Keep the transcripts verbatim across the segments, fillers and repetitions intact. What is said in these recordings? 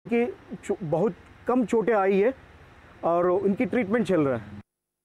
कि बहुत कम चोटें आई है और उनकी ट्रीटमेंट चल रहा है।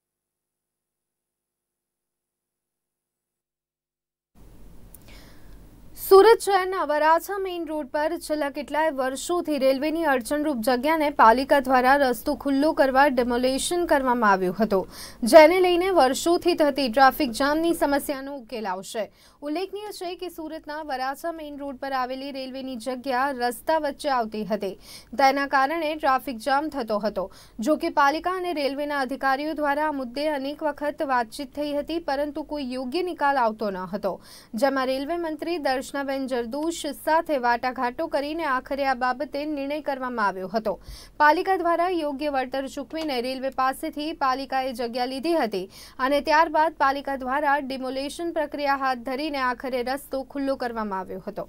સુરત શહેરના વરાછા મેઇન રોડ પર છેલ્લા કેટલાય વર્ષોથી રેલવેની અડચણરૂપ જગ્યાને પાલિકા દ્વારા રસ્તો ખુલ્લો કરવા ડેમોલેશન કરવામાં આવ્યું હતું, જેને લઈને વર્ષોથી થતી ટ્રાફિક જામની સમસ્યાનો ઉકેલ આવશે। ઉલ્લેખનીય છે કે સુરતના વરાછા મેઇન રોડ પર આવેલી રેલવેની જગ્યા રસ્તા વચ્ચે આવતી હતી, તેના કારણે ટ્રાફિક જામ થતો હતો। જો કે પાલિકા અને રેલવેના અધિકારીઓ દ્વારા આ મુદ્દે અનેક વખત વાતચીત થઈ હતી, પરંતુ કોઈ યોગ્ય નિકાલ આવતો ન હતો, જેમાં રેલવે મંત્રી દર્શન દર્શનાબેન જરદોશ સાથે વાટાઘાટો કરીને આખરે આ બાબતે નિર્ણય કરવામાં આવ્યો હતો। પાલિકા દ્વારા યોગ્ય વળતર ચૂકવીને રેલવે પાસેથી પાલિકાએ જગ્યા લીધી હતી અને ત્યારબાદ પાલિકા દ્વારા ડિમોલેશન પ્રક્રિયા હાથ ધરીને આખરે રસ્તો ખુલ્લો કરવામાં આવ્યો હતો।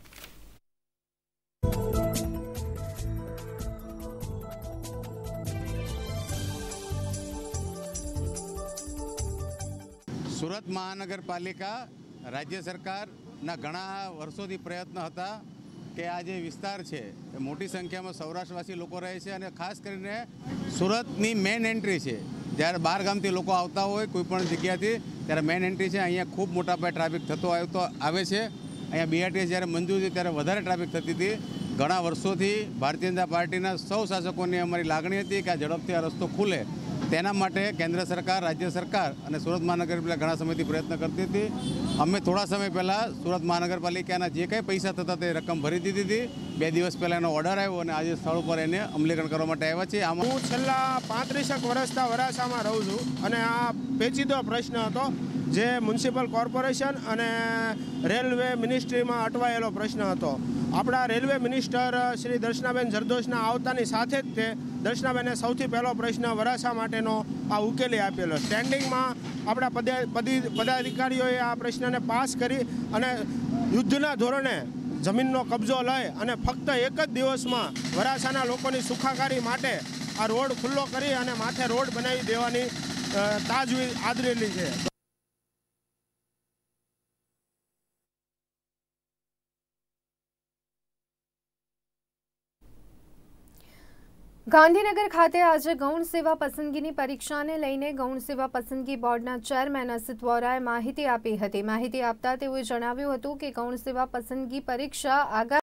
સુરત મહાનગરપાલિકા રાજ્ય સરકાર ના ઘણા વર્ષોથી પ્રયત્ન હતા કે આ જે વિસ્તાર છે એ મોટી સંખ્યામાં સૌરાષ્ટ્રવાસી લોકો રહે છે અને ખાસ કરીને સુરતની મેઇન એન્ટ્રી છે। જ્યારે બહાર ગામથી લોકો આવતા હોય કોઈ પણ જગ્યાથી ત્યારે મેઇન એન્ટ્રી છે, અહીંયા ખૂબ મોટા પાયે ટ્રાફિક થતો આવતો આવે છે। અહીંયા બીઆરટીએસ જ્યારે મંજૂર છે ત્યારે વધારે ટ્રાફિક થતી હતી। ઘણા વર્ષોથી ભારતીય જનતા પાર્ટીના સૌ શાસકોની અમારી લાગણી હતી કે આ ઝડપથી આ રસ્તો ખુલે, તેના માટે કેન્દ્ર સરકાર, રાજ્ય સરકાર અને સુરત મહાનગરપાલિકા ઘણા સમયથી પ્રયત્ન કરતી હતી। અમે થોડા સમય પહેલાં સુરત મહાનગરપાલિકાના જે કંઈ પૈસા થતા તે રકમ ભરી દીધી હતી। બે દિવસ પહેલાં એનો ઓર્ડર આવ્યો અને આજે સ્થળ ઉપર એને અમલીકરણ કરવા માટે આવ્યા છે। આમાં હું છેલ્લા પાંત્રીસેક વર્ષથી વરાછામાં રહું છું અને આ પેચીદો પ્રશ્ન હતો જે મ્યુનિસિપલ કોર્પોરેશન અને રેલવે મિનિસ્ટ્રીમાં અટવાયેલો પ્રશ્ન હતો। આપણા રેલવે મિનિસ્ટર શ્રી દર્શનાબેન જરદોશના આવતાની સાથે જ તે દર્શનાબેને સૌથી પહેલો પ્રશ્ન વરાછા માટેનો આ ઉકેલી આપેલો। સ્ટેન્ડિંગમાં આપણા પદાધિકારીઓએ આ પ્રશ્નને પાસ કરી અને યુદ્ધના ધોરણે જમીનનો કબજો લઈ અને ફક્ત એક જ દિવસમાં વરાછાના લોકોની સુખાકારી માટે આ રોડ ખુલ્લો કરી અને માથે રોડ બનાવી દેવાની તાજવીજ આદરેલી છે। ગાંધીનગર ખાતે આજે ગૌણ સેવા પસંદગીની પરીક્ષાને લઈને ગૌણ સેવા પસંદગી બોર્ડના ચેરમેન અસિત વોરાએ માહિતી આપી હતી। માહિતી આપતા તેઓએ જણાવ્યું હતું કે ગૌણ સેવા પસંદગી પરીક્ષા આગામી